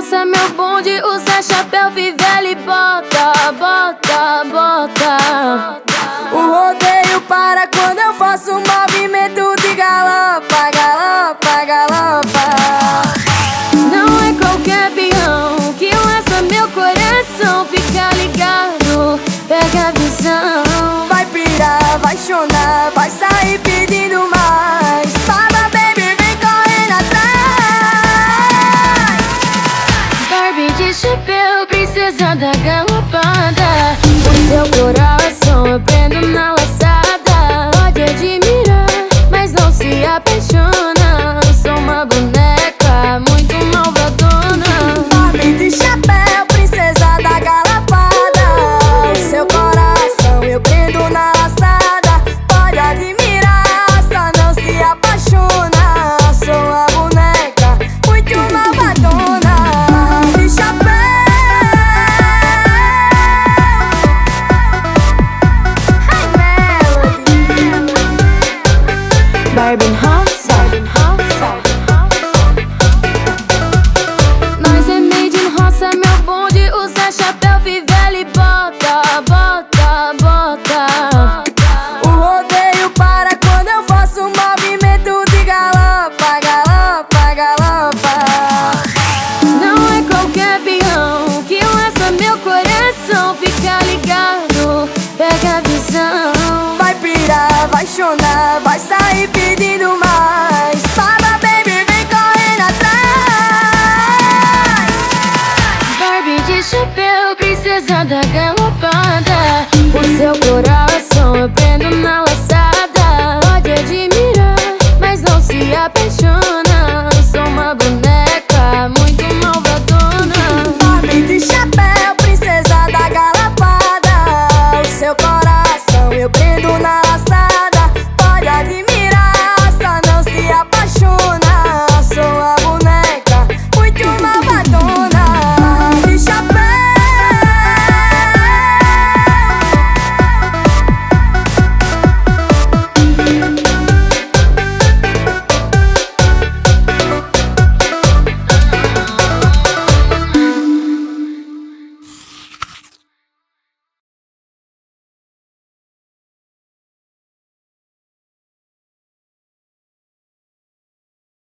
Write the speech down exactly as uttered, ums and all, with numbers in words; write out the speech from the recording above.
roça, meu bonde, usa chapéu, fivela e bota, bota, bota. O rodeio para quando eu faço um movimento de galopa, galopa, galopa. Não é qualquer peão que lança meu coração. Fica ligado, pega a visão. Vai pirar, vai chorar, vai sair pedindo mais. Fala, baby, vem correndo atrás. Barbie de chapéu, princesa da galopada. O seu coração eu prendo na laçada. Pode admirar, mas não se apaixona. Sou uma boneca muito malvadona. Barbie de chapéu, princesa da galopada. O seu coração eu prendo na laçada. Pode admirar, só não se apaixona. Sou a boneca muito malvadona. De chapéu. Barbie roça, nós é made in roça, meu bonde, usa chapéu, fivela e bota, bota, bota. O rodeio para quando eu faço um movimento de galopa, galopa, galopa. Não é qualquer peão que lança meu coração. Fica ligado, pega a visão. Vai pirar, vai chorar, vai sair pedindo mais. Fala, baby, vem correndo atrás. Barbie de chapéu, princesa da galopada. O seu coração